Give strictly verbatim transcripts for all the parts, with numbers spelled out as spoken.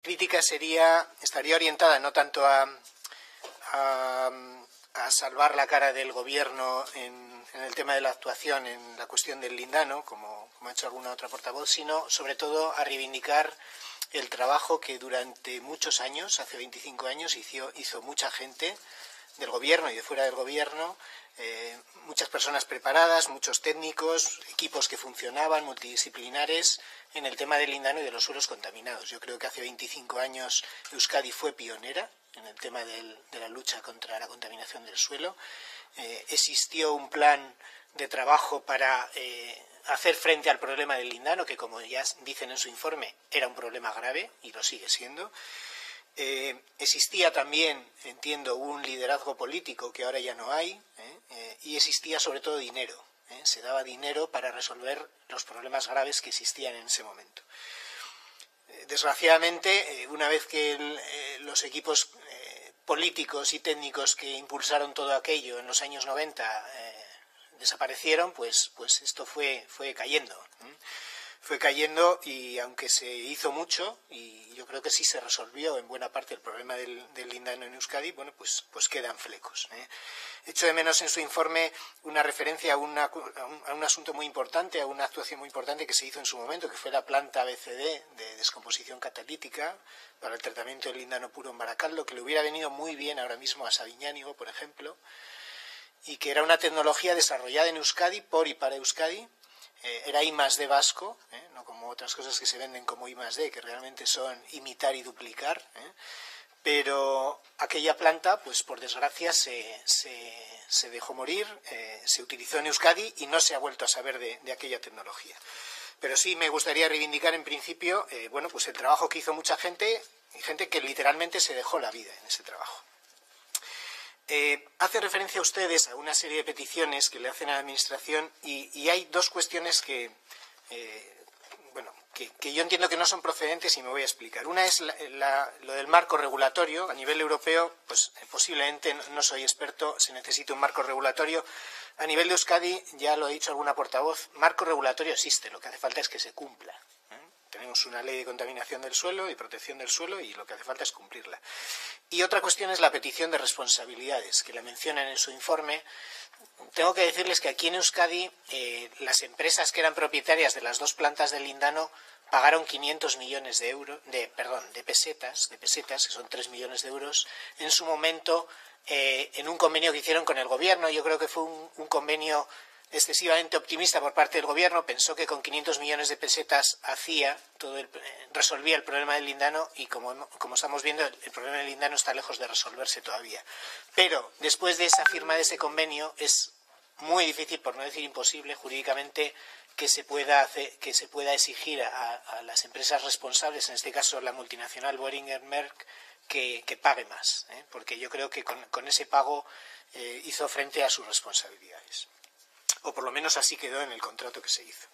crítica sería, estaría orientada no tanto a, a, a salvar la cara del gobierno en, en el tema de la actuación en la cuestión del lindano, como, como ha hecho alguna otra portavoz, sino sobre todo a reivindicar el trabajo que durante muchos años, hace veinticinco años, hizo, hizo mucha gente del gobierno y de fuera del gobierno, eh, muchas personas preparadas, muchos técnicos, equipos que funcionaban, multidisciplinares, en el tema del lindano y de los suelos contaminados. Yo creo que hace veinticinco años Euskadi fue pionera en el tema del, de la lucha contra la contaminación del suelo. Eh, existió un plan de trabajo para eh, hacer frente al problema del lindano, que como ya dicen en su informe, era un problema grave y lo sigue siendo. Eh, existía también, entiendo, un liderazgo político que ahora ya no hay, ¿eh? Eh, y existía sobre todo dinero, ¿eh? Se daba dinero para resolver los problemas graves que existían en ese momento. Eh, desgraciadamente, eh, una vez que el, eh, los equipos eh, políticos y técnicos que impulsaron todo aquello en los años noventa eh, desaparecieron, pues, pues esto fue, fue cayendo, ¿eh? Fue cayendo y aunque se hizo mucho, y yo creo que sí se resolvió en buena parte el problema del, del lindano en Euskadi, bueno, pues, pues quedan flecos, ¿eh? Echo de menos en su informe una referencia a, una, a, un, a un asunto muy importante, a una actuación muy importante que se hizo en su momento, que fue la planta B C D de descomposición catalítica para el tratamiento del lindano puro en Baracaldo, que le hubiera venido muy bien ahora mismo a Sabiñánigo, por ejemplo, y que era una tecnología desarrollada en Euskadi por y para Euskadi. Eh, era I más D vasco, ¿eh? No como otras cosas que se venden como I más D, que realmente son imitar y duplicar, ¿eh? Pero aquella planta, pues por desgracia, se, se, se dejó morir, eh, se utilizó en Euskadi y no se ha vuelto a saber de, de aquella tecnología. Pero sí me gustaría reivindicar en principio, eh, bueno, pues el trabajo que hizo mucha gente, y gente que literalmente se dejó la vida en ese trabajo. Eh, hace referencia a ustedes a una serie de peticiones que le hacen a la Administración y, y hay dos cuestiones que, eh, bueno, que, que yo entiendo que no son procedentes y me voy a explicar. Una es la, la, lo del marco regulatorio. A nivel europeo, pues posiblemente, no soy experto, se necesita un marco regulatorio. A nivel de Euskadi, ya lo ha dicho alguna portavoz, marco regulatorio existe, lo que hace falta es que se cumpla. Tenemos una ley de contaminación del suelo y protección del suelo y lo que hace falta es cumplirla. Y otra cuestión es la petición de responsabilidades, que la mencionan en su informe. Tengo que decirles que aquí en Euskadi eh, las empresas que eran propietarias de las dos plantas del lindano pagaron quinientos millones de euros, de, perdón, de pesetas, de pesetas, que son tres millones de euros, en su momento eh, en un convenio que hicieron con el gobierno. Yo creo que fue un, un convenio excesivamente optimista por parte del gobierno. Pensó que con quinientos millones de pesetas hacía todo el, resolvía el problema del lindano y como, como estamos viendo el, el problema del lindano está lejos de resolverse todavía. Pero después de esa firma de ese convenio es muy difícil, por no decir imposible, jurídicamente que se pueda hacer, que se pueda exigir a, a las empresas responsables, en este caso la multinacional Boehringer Merck, que, que pague más, ¿eh? Porque yo creo que con, con ese pago eh, hizo frente a sus responsabilidades. O por lo menos así quedó en el contrato que se hizo.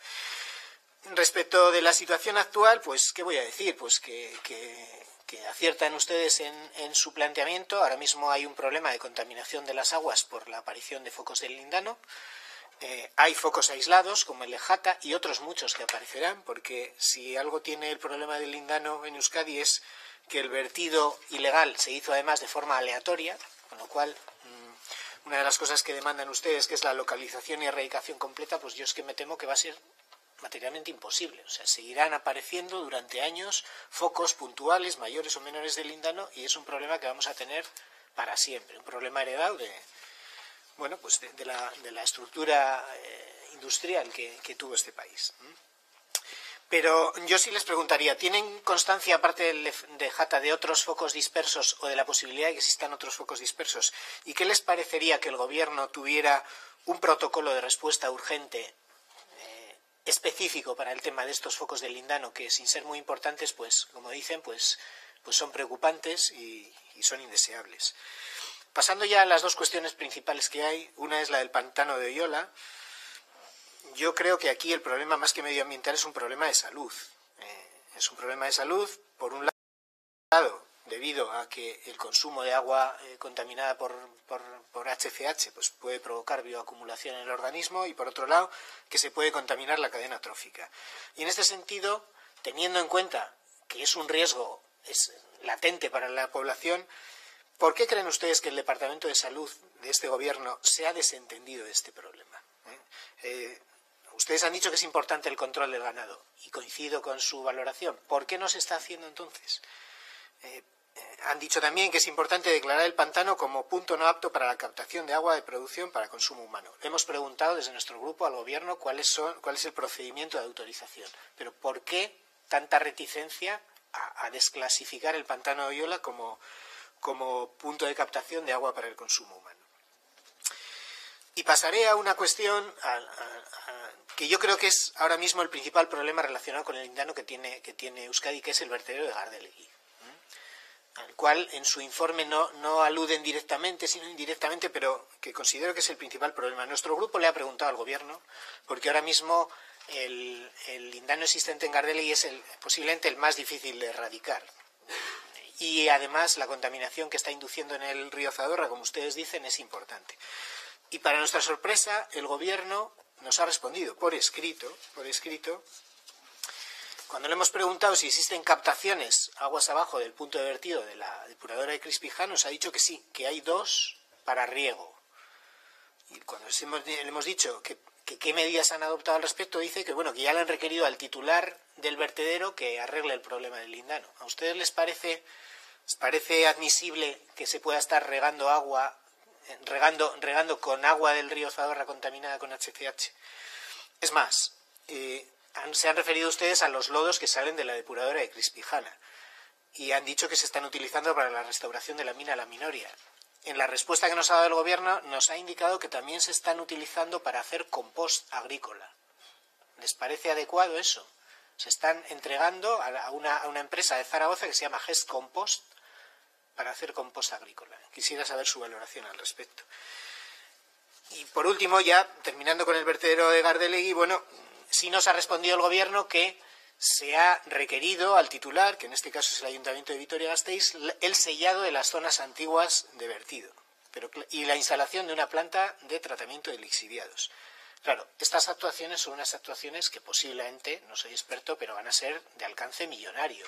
Respecto de la situación actual, pues, ¿qué voy a decir? Pues que, que, que aciertan ustedes en, en su planteamiento. Ahora mismo hay un problema de contaminación de las aguas por la aparición de focos del lindano. Eh, hay focos aislados, como el Lejata, y otros muchos que aparecerán, porque si algo tiene el problema del lindano en Euskadi es que el vertido ilegal se hizo además de forma aleatoria, con lo cual una de las cosas que demandan ustedes, que es la localización y erradicación completa, pues yo es que me temo que va a ser materialmente imposible. O sea, seguirán apareciendo durante años focos puntuales, mayores o menores del lindano, y es un problema que vamos a tener para siempre. Un problema heredado de, bueno, pues de, de, la, de la estructura eh, industrial que, que tuvo este país. Pero yo sí les preguntaría, ¿tienen constancia, aparte del de Jata, de otros focos dispersos o de la posibilidad de que existan otros focos dispersos? ¿Y qué les parecería que el gobierno tuviera un protocolo de respuesta urgente eh, específico para el tema de estos focos del lindano, que sin ser muy importantes, pues, como dicen, pues, pues son preocupantes y, y son indeseables? Pasando ya a las dos cuestiones principales que hay, una es la del pantano de Oyola. Yo creo que aquí el problema más que medioambiental es un problema de salud. Eh, es un problema de salud, por un lado, debido a que el consumo de agua eh, contaminada por, por, por H C H pues puede provocar bioacumulación en el organismo, y por otro lado, que se puede contaminar la cadena trófica. Y en este sentido, teniendo en cuenta que es un riesgo es latente para la población. ¿Por qué creen ustedes que el Departamento de Salud de este gobierno se ha desentendido de este problema? ¿Eh? Eh, ustedes han dicho que es importante el control del ganado y coincido con su valoración. ¿Por qué no se está haciendo entonces? Eh, eh, han dicho también que es importante declarar el pantano como punto no apto para la captación de agua de producción para consumo humano. Le hemos preguntado desde nuestro grupo al gobierno cuáles son, cuál es el procedimiento de autorización. Pero ¿por qué tanta reticencia a, a desclasificar el pantano de Oyola como como punto de captación de agua para el consumo humano? Y pasaré a una cuestión a, a, a, que yo creo que es ahora mismo el principal problema relacionado con el lindano que tiene, que tiene Euskadi, que es el vertedero de Gardelegui, ¿eh? Al cual en su informe no, no aluden directamente, sino indirectamente, pero que considero que es el principal problema. Nuestro grupo le ha preguntado al gobierno, porque ahora mismo el, el lindano existente en Gardelegui es el, posiblemente el más difícil de erradicar. Y además la contaminación que está induciendo en el río Zadorra, como ustedes dicen, es importante. Y para nuestra sorpresa, el gobierno nos ha respondido por escrito, por escrito, cuando le hemos preguntado si existen captaciones aguas abajo del punto de vertido de la depuradora de Crispijá, nos ha dicho que sí, que hay dos para riego. Y cuando hemos, le hemos dicho que, que qué medidas han adoptado al respecto, dice que bueno, que ya le han requerido al titular del vertedero que arregle el problema del lindano. ¿A ustedes les parece... ¿Les parece admisible que se pueda estar regando agua, regando, regando con agua del río Zadorra contaminada con H C H? Es más, eh, han, se han referido ustedes a los lodos que salen de la depuradora de Crispijana y han dicho que se están utilizando para la restauración de la mina La Minoria. En la respuesta que nos ha dado el gobierno nos ha indicado que también se están utilizando para hacer compost agrícola. ¿Les parece adecuado eso? Se están entregando a una, a una empresa de Zaragoza que se llama Gest Compost para hacer compost agrícola. Quisiera saber su valoración al respecto. Y por último, ya terminando con el vertedero de Gardelegui, bueno, sí nos ha respondido el gobierno que se ha requerido al titular, que en este caso es el Ayuntamiento de Vitoria-Gasteiz, el sellado de las zonas antiguas de vertido pero, y la instalación de una planta de tratamiento de lixiviados. Claro, estas actuaciones son unas actuaciones que posiblemente, no soy experto, pero van a ser de alcance millonario.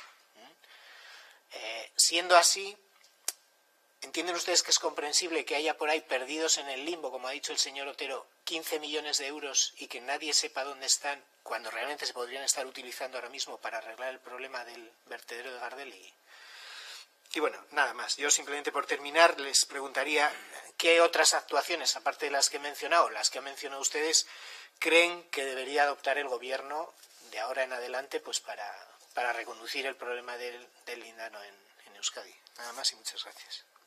Eh, siendo así, ¿entienden ustedes que es comprensible que haya por ahí perdidos en el limbo, como ha dicho el señor Otero, quince millones de euros y que nadie sepa dónde están, cuando realmente se podrían estar utilizando ahora mismo para arreglar el problema del vertedero de Gardelegui? Y bueno, nada más. Yo simplemente por terminar les preguntaría qué otras actuaciones, aparte de las que he mencionado, las que han mencionado ustedes, creen que debería adoptar el gobierno de ahora en adelante pues para, para reconducir el problema del, del lindano en, en Euskadi. Nada más y muchas gracias.